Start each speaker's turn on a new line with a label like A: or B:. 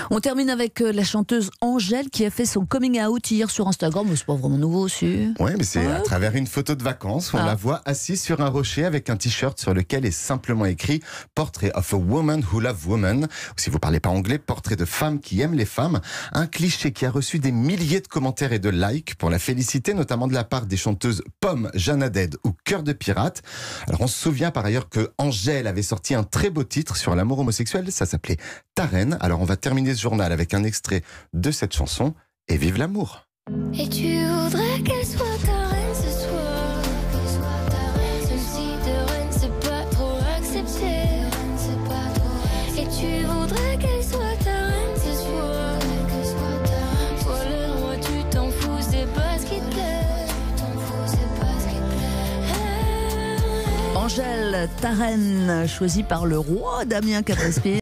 A: On termine avec la chanteuse Angèle qui a fait son coming out hier sur Instagram. C'est pas vraiment nouveau aussi.
B: Oui, mais c'est à travers une photo de vacances. On la voit assise sur un rocher avec un t-shirt sur lequel est simplement écrit Portrait of a woman who loves women. Ou si vous parlez pas anglais, portrait de femme qui aime les femmes. Un cliché qui a reçu des milliers de commentaires et de likes pour la féliciter, notamment de la part des chanteuses Pomme, Jeanne Haddad ou Cœur de Pirate. Alors on se souvient par ailleurs que Angèle avait sorti un très beau titre sur l'amour homosexuel. Ça s'appelait Ta Reine. Alors on va terminer ce journal avec un extrait de cette chanson et vive l'amour.
C: Et tu voudrais qu'elle soit ta reine ce soir. Même si de reine c'est pas trop accepté. Et tu voudrais qu'elle soit ta reine ce soir. Voilà, moi tu t'en fous, c'est pas ce qui te plaît.
A: Angèle, ta reine, choisie par le roi Damien Capaspie.